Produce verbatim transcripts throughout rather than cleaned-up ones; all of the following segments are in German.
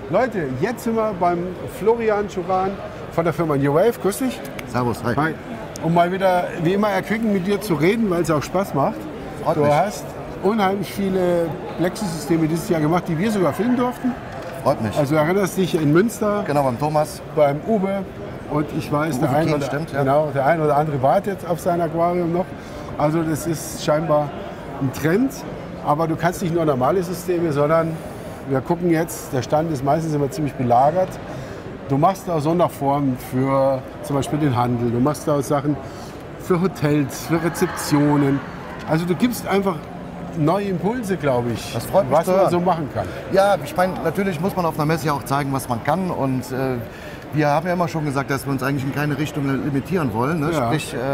Leute, jetzt sind wir beim Florian Schuran von der Firma New Wave. Grüß dich. Servus, hi. Hi. Um mal wieder, wie immer, erquickend mit dir zu reden, weil es auch Spaß macht. Freut du mich. hast unheimlich viele Plexi-Systeme dieses Jahr gemacht, die wir sogar filmen durften. Freut mich. Also du erinnerst dich in Münster, Genau, beim Thomas. beim Uwe. Und ich weiß, Uwe der ein, Kien, oder, stimmt, ja. genau, der ein oder andere wartet jetzt auf sein Aquarium noch. Also das ist scheinbar ein Trend. Aber du kannst nicht nur normale Systeme, sondern wir gucken jetzt, der Stand ist meistens immer ziemlich belagert. Du machst auch Sonderformen für zum Beispiel den Handel. Du machst auch Sachen für Hotels, für Rezeptionen. Also du gibst einfach neue Impulse, glaube ich, Das freut mich was zu man hören. so machen kann. Ja, ich meine, natürlich muss man auf einer Messe ja auch zeigen, was man kann. Und äh, wir haben ja immer schon gesagt, dass wir uns eigentlich in keine Richtung limitieren wollen. Ne? Ja. Sprich, äh,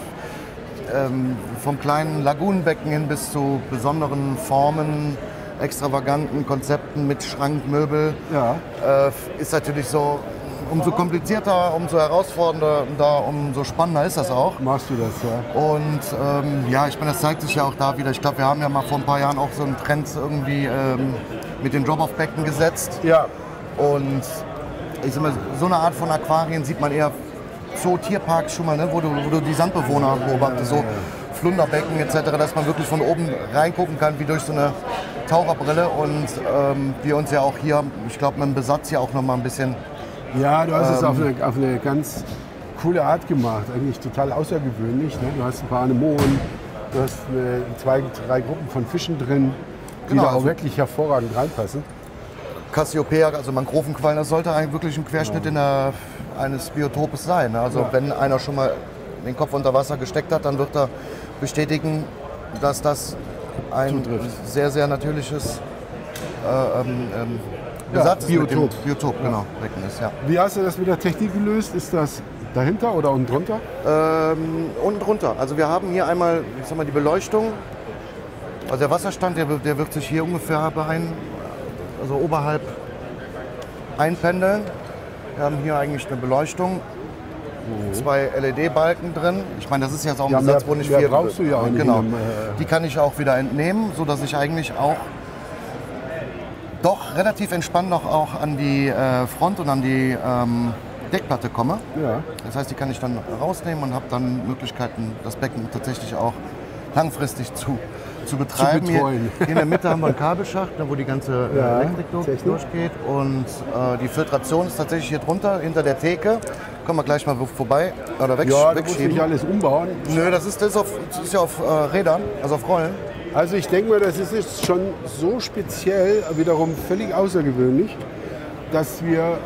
ähm, vom kleinen Lagunenbecken hin bis zu besonderen Formen, extravaganten Konzepten mit Schrank, Möbel. Ja. Äh, ist natürlich so, umso komplizierter, umso herausfordernder, da, umso spannender ist das auch. Machst du das, ja? Und ähm, ja, ich meine, das zeigt sich ja auch da wieder. Ich glaube, wir haben ja mal vor ein paar Jahren auch so einen Trend irgendwie ähm, mit den Drop-Off-Becken gesetzt. Ja. Und ich sag mal, so eine Art von Aquarien sieht man eher Zoo, Tierparks schon mal, ne? wo, du, wo du die Sandbewohner beobachtest, so Flunderbecken et cetera, dass man wirklich von oben reingucken kann, wie durch so eine Taucherbrille. Und ähm, wir uns ja auch hier, ich glaube, mit dem Besatz ja auch noch mal ein bisschen. Ja, du hast es Ähm, auf eine, auf eine ganz coole Art gemacht, eigentlich total außergewöhnlich. Ne? Du hast ein paar Anemonen, du hast eine, zwei, drei Gruppen von Fischen drin, die Genau, da auch also- wirklich hervorragend reinpassen. Cassiopeia, also Mangrovenquallen, das sollte eigentlich wirklich ein Querschnitt in der, eines Biotopes sein. ne? Also Ja. wenn einer schon mal den Kopf unter Wasser gesteckt hat, dann wird er bestätigen, dass das ein Zutrifft. sehr, sehr natürliches äh, ähm, ähm, Besatz Ja, ist mit dem Biotop. Biotop, genau, Becken ist, ja. Wie hast du das mit der Technik gelöst? Ist das dahinter oder unten drunter? Ähm, unten drunter. Also wir haben hier einmal, ich sag mal, die Beleuchtung. Also der Wasserstand, der, der wird sich hier ungefähr ein, also oberhalb einpendeln. Wir haben hier eigentlich eine Beleuchtung, zwei L E D-Balken drin. Ich meine, das ist jetzt auch ein Ja, Besatz, mehr- wo nicht mehr viel brauchst du ja auch nicht Genau. in einem, äh, Die kann ich auch wieder entnehmen, sodass ich eigentlich auch doch relativ entspannt noch auch an die äh, Front und an die ähm, Deckplatte komme. Ja. Das heißt, die kann ich dann rausnehmen und habe dann Möglichkeiten, das Becken tatsächlich auch langfristig zu, zu betreiben. Hier, betreuen. hier in der Mitte haben wir einen Kabelschacht, ne, wo die ganze äh, Ja, Elektrik durch, Technik. durchgeht. Und äh, die Filtration ist tatsächlich hier drunter, hinter der Theke. Können wir gleich mal vorbei oder weg, Ja, du musst wegschieben. nicht alles umbauen. Nö, das ist, das ist, auf, das ist ja auf äh, Rädern, also auf Rollen. Also ich denke mal, das ist jetzt schon so speziell, wiederum völlig außergewöhnlich, dass wir,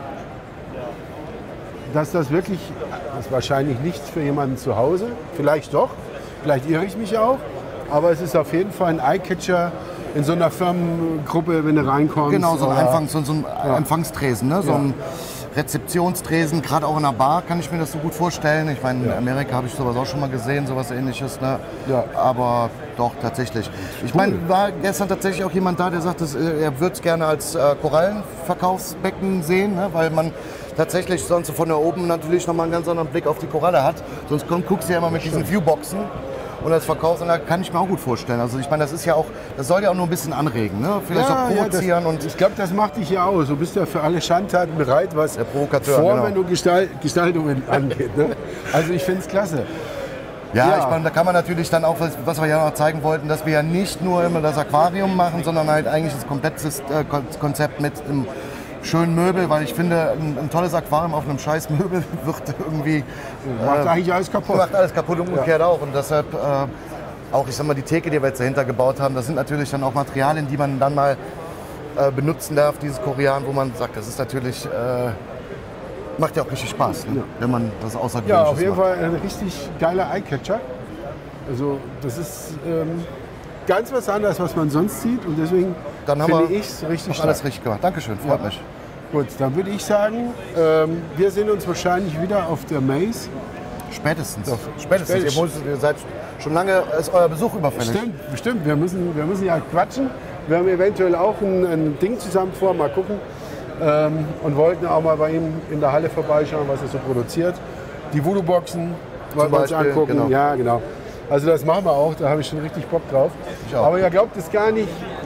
dass das wirklich, das ist wahrscheinlich nichts für jemanden zu Hause, vielleicht doch, vielleicht irre ich mich auch, aber es ist auf jeden Fall ein Eyecatcher in so einer Firmengruppe, wenn du reinkommst. Genau, so ein, oder- Empfangs, so, so ein Empfangstresen, ne? so Ja. ein Rezeptionstresen, gerade auch in einer Bar kann ich mir das so gut vorstellen. Ich meine, in Amerika habe ich sowas auch schon mal gesehen, sowas ähnliches. Ne? Ja. Aber doch, tatsächlich. Ich meine, war gestern tatsächlich auch jemand da, der sagt, dass, äh, er würde es gerne als äh, Korallenverkaufsbecken sehen, ne? weil man tatsächlich sonst von da oben natürlich nochmal einen ganz anderen Blick auf die Koralle hat. Sonst komm, guckst du ja immer mit diesen Viewboxen. Und als Verkaufsanlage kann ich mir auch gut vorstellen. Also ich meine, das ist ja auch, das soll ja auch nur ein bisschen anregen, ne? Vielleicht auch provozieren das, und ich glaube, das macht dich ja aus. Du bist ja für alle Schandtaten bereit, was Der Provokateur, vor, genau. wenn du Gestalt, Gestaltungen angeht. Ne? Also ich finde es klasse. Ja, Ja. ich meine, da kann man natürlich dann auch, was, was wir ja noch zeigen wollten, dass wir ja nicht nur immer das Aquarium machen, sondern halt eigentlich das komplette äh, Kon- Konzept mit einem schönen Möbel, weil ich finde, ein, ein tolles Aquarium auf einem scheiß Möbel wird irgendwie, Macht äh, eigentlich alles kaputt. macht alles kaputt und umgekehrt auch. Und deshalb äh, auch, ich sag mal, die Theke, die wir jetzt dahinter gebaut haben, das sind natürlich dann auch Materialien, die man dann mal äh, benutzen darf, dieses Korean, wo man sagt, das ist natürlich, äh, macht ja auch richtig Spaß, ne? wenn man das Ja, Außergewöhnliches auf jeden macht. Fall ein richtig geiler Eyecatcher. Also das ist ähm, ganz was anderes, was man sonst sieht. Und deswegen Dann haben finde wir ich es richtig Auch alles stark. richtig gemacht. Dankeschön, freut Ja. mich. Gut, dann würde ich sagen, ähm, wir sehen uns wahrscheinlich wieder auf der Maze. Spätestens. Doch. Spätestens. Spätestens. Ihr, muss, ihr seid schon lange, ist euer Besuch überfällig. Stimmt, bestimmt. Wir müssen, wir müssen ja quatschen. Wir haben eventuell auch ein, ein Ding zusammen vor, mal gucken. Ähm, und wollten auch mal bei ihm in der Halle vorbeischauen, was er so produziert. Die Voodoo-Boxen wollen wir uns Beispiel, angucken. genau. Ja, genau. Also das machen wir auch, da habe ich schon richtig Bock drauf. Ich auch. Aber ihr glaubt es gar nicht,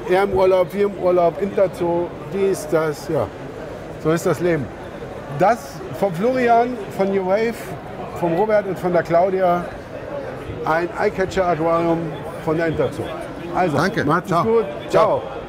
Er im Urlaub, wir im Urlaub, Interzoo, dies, das, ja. So ist das Leben. Das vom Florian, von New Wave, vom Robert und von der Claudia, ein Eyecatcher Aquarium von der Interzoo. Also, Danke. macht's Ciao. gut. Ciao. Ciao.